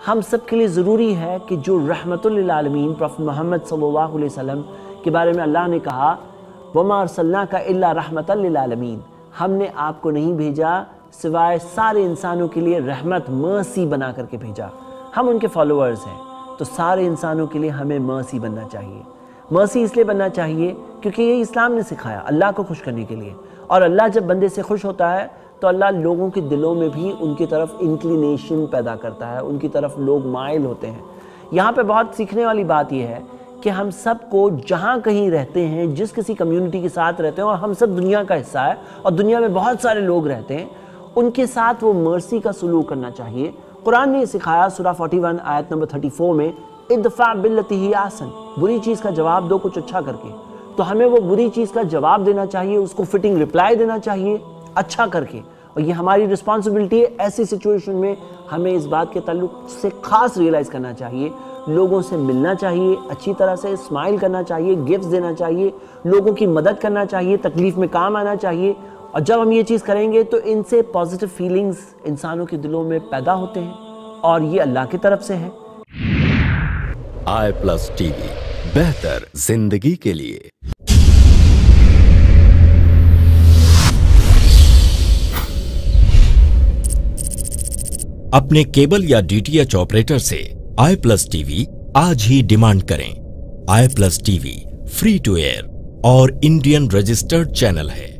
हम सब के लिए ज़रूरी है कि जो रहमतुल लिल आलमीन प्रॉफेट मोहम्मद सल्लल्लाहु अलैहि वसल्लम के बारे में अल्लाह ने कहा, वमा अरसलनाका इल्ला रहमतल लिल आलमीन, हमने आपको नहीं भेजा सिवाय सारे इंसानों के लिए रहमत, मर्सी बना करके भेजा। हम उनके फॉलोअर्स हैं, तो सारे इंसानों के लिए हमें मर्सी बनना चाहिए। मर्सी इसलिए बनना चाहिए क्योंकि ये इस्लाम ने सिखाया, अल्लाह को खुश करने के लिए। और अल्लाह जब बंदे से खुश होता है तो अल्लाह लोगों के दिलों में भी उनकी तरफ इंक्लिनेशन पैदा करता है, उनकी तरफ लोग माइल होते हैं। यहाँ पे बहुत सीखने वाली बात यह है कि हम सबको जहाँ कहीं रहते हैं, जिस किसी कम्युनिटी के साथ रहते हैं, और हम सब दुनिया का हिस्सा है और दुनिया में बहुत सारे लोग रहते हैं, उनके साथ वो मर्सी का सलूक करना चाहिए। कुरान ने सिखाया सूरा 41 आयत नंबर 34 में, इदफा बिल्लती ही आसन, बुरी चीज़ का जवाब दो कुछ अच्छा करके। तो हमें वो बुरी चीज़ का जवाब देना चाहिए, उसको फिटिंग रिप्लाई देना चाहिए अच्छा करके। और ये हमारी रिस्पॉन्सिबिलिटी है। ऐसी सिचुएशन में हमें इस बात के ताल्लुक से खास रियलाइज़ करना चाहिए, लोगों से मिलना चाहिए, अच्छी तरह से स्माइल करना चाहिए, गिफ्ट्स देना चाहिए, लोगों की मदद करना चाहिए, तकलीफ़ में काम आना चाहिए। और जब हम ये चीज़ करेंगे तो इनसे पॉजिटिव फीलिंग्स इंसानों के दिलों में पैदा होते हैं और ये अल्लाह की तरफ से है। i+ TV, बेहतर जिंदगी के लिए। अपने केबल या DTH ऑपरेटर से i+ TV आज ही डिमांड करें। i+ TV free to air और इंडियन रजिस्टर्ड चैनल है।